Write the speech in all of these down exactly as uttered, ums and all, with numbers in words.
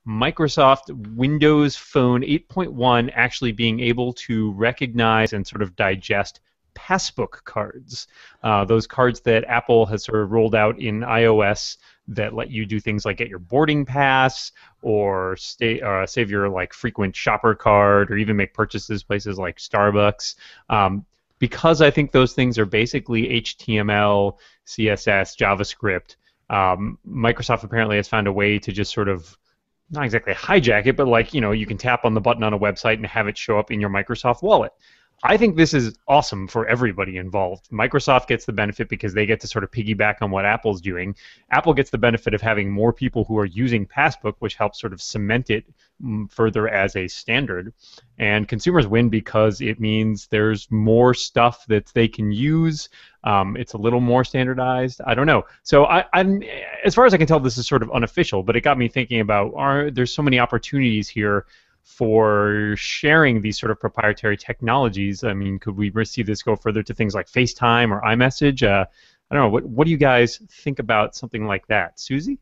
Microsoft Windows Phone eight point one actually being able to recognize and sort of digest Passbook cards. Uh, those cards that Apple has sort of rolled out in iOS that let you do things like get your boarding pass or stay, uh, save your like frequent shopper card or even make purchases places like Starbucks. Um, because I think those things are basically H T M L, C S S, JavaScript, um, Microsoft apparently has found a way to just sort of not exactly hijack it, but like, you know, you can tap on the button on a website and have it show up in your Microsoft wallet. I think this is awesome for everybody involved. Microsoft gets the benefit because they get to sort of piggyback on what Apple's doing. Apple gets the benefit of having more people who are using Passbook, which helps sort of cement it further as a standard. And consumers win because it means there's more stuff that they can use. Um, it's a little more standardized. I don't know. So I, I'm, as far as I can tell, this is sort of unofficial, but it got me thinking about are there's so many opportunities here for sharing these sort of proprietary technologies. I mean, could we see this go further to things like FaceTime or iMessage? Uh, I don't know. What, what do you guys think about something like that? Susie?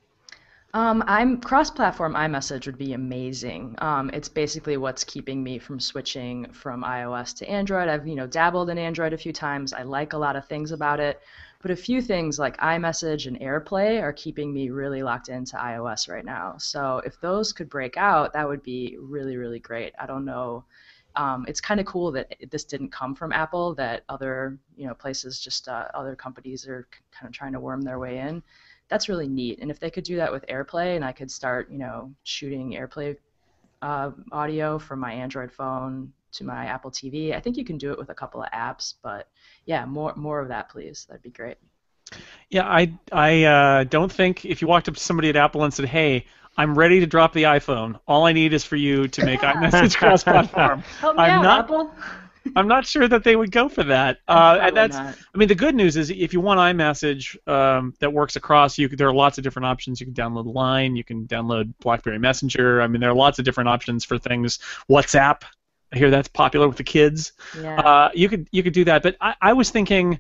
Um, I'm cross-platform iMessage would be amazing. Um, it's basically what's keeping me from switching from iOS to Android. I've you know dabbled in Android a few times. I like a lot of things about it, but a few things like iMessage and AirPlay are keeping me really locked into iOS right now. So if those could break out, that would be really, really great. I don't know. Um, it's kind of cool that this didn't come from Apple, that other you know places, just uh, other companies are kind of trying to worm their way in. That's really neat. And if they could do that with AirPlay and I could start, you know, shooting AirPlay uh, audio from my Android phone to my Apple T V, I think you can do it with a couple of apps. But yeah, more more of that, please. That'd be great. Yeah, I I uh, don't think if you walked up to somebody at Apple and said, "Hey, I'm ready to drop the iPhone. All I need is for you to make iMessage cross-platform." Help me I'm out, not, Apple. I'm not sure that they would go for that. Uh, and that's, not. I mean, the good news is if you want iMessage um, that works across, you could, there are lots of different options. You can download Line, you can download BlackBerry Messenger. I mean, there are lots of different options for things. WhatsApp, I hear that's popular with the kids. Yeah. Uh, you could you could do that, but I, I was thinking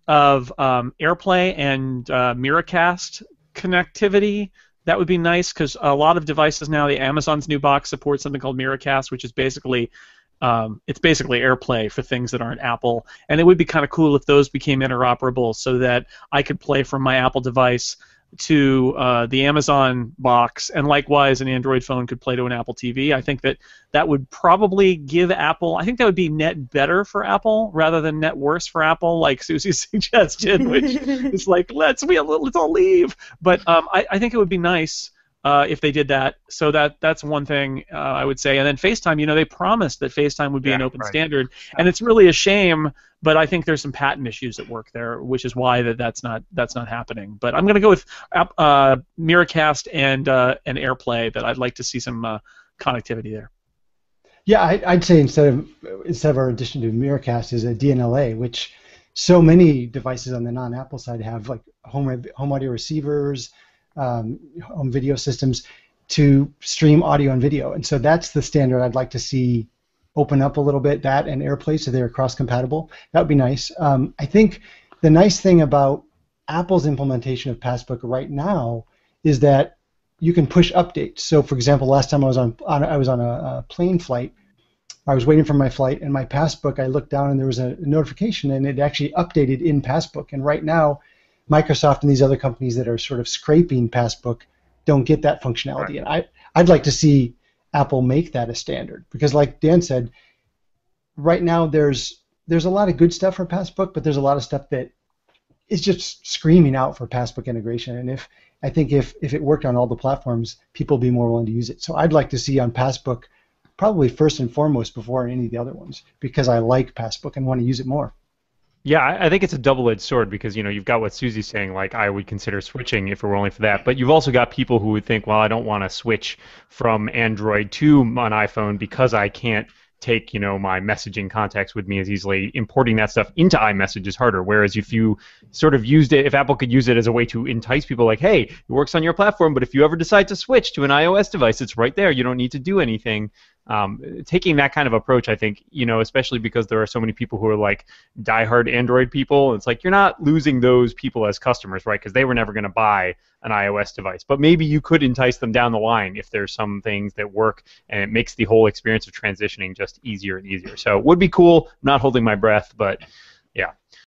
of um, AirPlay and uh, Miracast connectivity. That would be nice because a lot of devices now, the Amazon's new box supports something called Miracast, which is basically Um, it's basically AirPlay for things that aren't Apple, and it would be kind of cool if those became interoperable so that I could play from my Apple device to uh, the Amazon box, and likewise an Android phone could play to an Apple T V. I think that that would probably give Apple, I think that would be net better for Apple rather than net worse for Apple, like Susie suggested, which is like, let's, we, let's all leave. But um, I, I think it would be nice Uh, if they did that. So that that's one thing uh, I would say. And then FaceTime, you know, they promised that FaceTime would be yeah, an open right. standard, and it's really a shame. But I think there's some patent issues at work there, which is why that that's not that's not happening. But I'm going to go with uh, Miracast and uh, and AirPlay. That I'd like to see some uh, connectivity there. Yeah, I, I'd say instead of instead of our addition to Miracast is a D N L A, which so many devices on the non-Apple side have, like home home audio receivers. Um, home video systems to stream audio and video, and so that's the standard I'd like to see open up a little bit, that and AirPlay, so they're cross-compatible. That would be nice. Um, I think the nice thing about Apple's implementation of Passbook right now is that you can push updates. So, for example, last time I was on, on I was on a, a plane flight, I was waiting for my flight, and my Passbook, I looked down and there was a notification, and it actually updated in Passbook. And right now, Microsoft and these other companies that are sort of scraping Passbook don't get that functionality. Right. And I, I'd like to see Apple make that a standard, because like Dan said, right now there's there's a lot of good stuff for Passbook, but there's a lot of stuff that is just screaming out for Passbook integration. And if I think if, if it worked on all the platforms, people would be more willing to use it. So I'd like to see on Passbook probably first and foremost before any of the other ones, because I like Passbook and want to use it more. Yeah, I I think it's a double-edged sword because, you know, you've got what Susie's saying, like, I would consider switching if it were only for that. But you've also got people who would think, well, I don't want to switch from Android to an iPhone because I can't take, you know, my messaging contacts with me as easily. Importing that stuff into iMessage is harder. Whereas if you sort of used it, if Apple could use it as a way to entice people, like, hey, it works on your platform, but if you ever decide to switch to an iOS device, it's right there. You don't need to do anything. um, taking that kind of approach, I think, you know, especially because there are so many people who are like diehard Android people, it's like you're not losing those people as customers, right? Because they were never going to buy an iOS device. But maybe you could entice them down the line if there's some things that work, and it makes the whole experience of transitioning just easier and easier. So it would be cool. I'm not holding my breath, but